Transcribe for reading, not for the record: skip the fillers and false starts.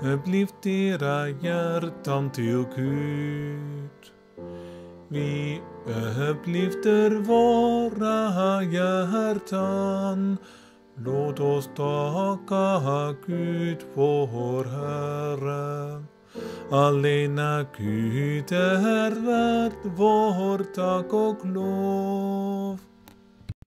Upplyft era hjärtan till Gud. Vi upplyfter våra hjärtan. Låt oss tacka Gud vår Herre. Allena Gud är värd vår tack och lov.